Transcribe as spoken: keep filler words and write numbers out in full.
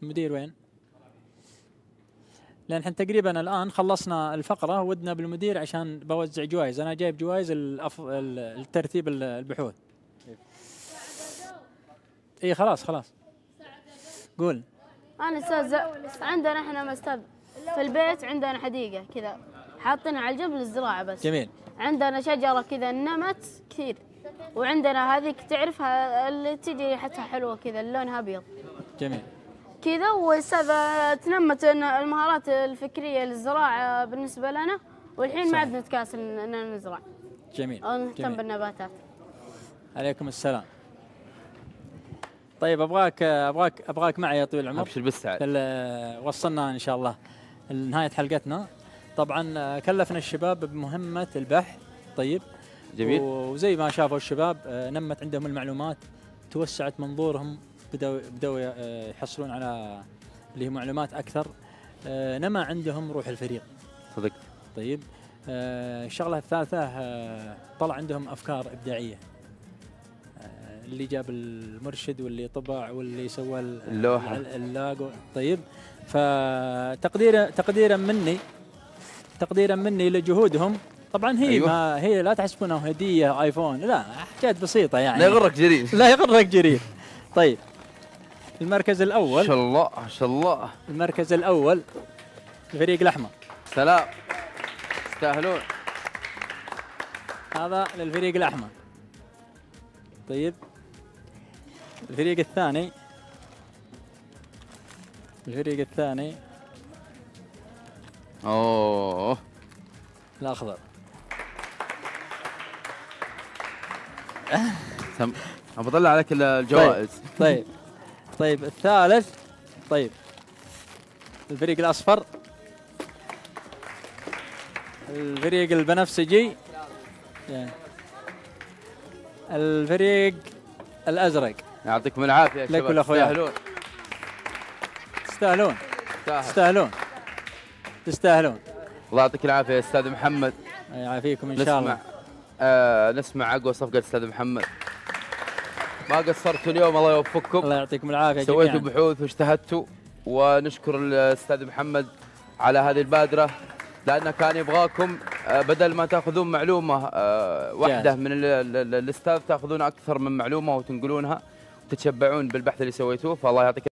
المدير وين؟ لان احنا تقريبا الان خلصنا الفقره ودنا بالمدير عشان بوزع جوائز. انا جايب جوائز الأف... الترتيب البحوث. اي خلاص خلاص قول. انا استاذ عندنا احنا استاذ في البيت عندنا حديقه كذا حاطينها على الجنب للزراعه بس. جميل. عندنا شجره كذا نمت كثير وعندنا هذيك تعرفها اللي تجي ريحتها حلوه كذا لونها ابيض. جميل. كذا واستاذ تنمت المهارات الفكريه للزراعه بالنسبه لنا والحين ما عاد نتكاسل اننا نزرع. جميل. او نهتم جميل. بالنباتات. عليكم السلام. طيب ابغاك ابغاك ابغاك معي يا طويل العمر. ابشر بالسعد. وصلنا ان شاء الله لنهايه حلقتنا. طبعا كلفنا الشباب بمهمه البحث. طيب. جميل. وزي ما شافوا الشباب نمت عندهم المعلومات، توسعت منظورهم، بدأوا بدأوا يحصلون على اللي هي معلومات اكثر، نما عندهم روح الفريق. صدقت. طيب. الشغله الثالثه طلع عندهم افكار ابداعيه. اللي جاب المرشد واللي طبع واللي سوى اللوحه اللاجو. طيب. فتقديرا تقديرا مني تقديرا مني لجهودهم. طبعا هي أيوة. ما هي لا تحسبونها هديه ايفون، لا حاجات بسيطه يعني. لا يغرك جرير. لا يغرك جرير. طيب. المركز الاول ما شاء الله ما شاء الله. المركز الاول الفريق الاحمر. سلام يستاهلون. هذا للفريق الاحمر. طيب. الفريق الثاني الفريق الثاني اوه الاخضر. سم... بطلع عليك الجوائز. طيب. طيب طيب الثالث. طيب الفريق الاصفر. الفريق البنفسجي. الفريق الازرق. يعطيكم العافيه يا شباب. تستاهلون تستاهلون تستاهلون تستاهلون. الله يعطيك العافيه يا استاذ محمد. يعافيكم ان شاء الله. آه نسمع اقوى صفقه استاذ محمد. ما قصرتوا اليوم، الله يوفقكم. الله يعطيكم العافيه. سويتوا بحوث واجتهدتوا، ونشكر الاستاذ محمد على هذه البادره لانه كان يبغاكم بدل ما تاخذون معلومه واحده من الاستاذ تاخذون اكثر من معلومه وتنقلونها وتتشبعون بالبحث اللي سويتوه. فالله يعطيك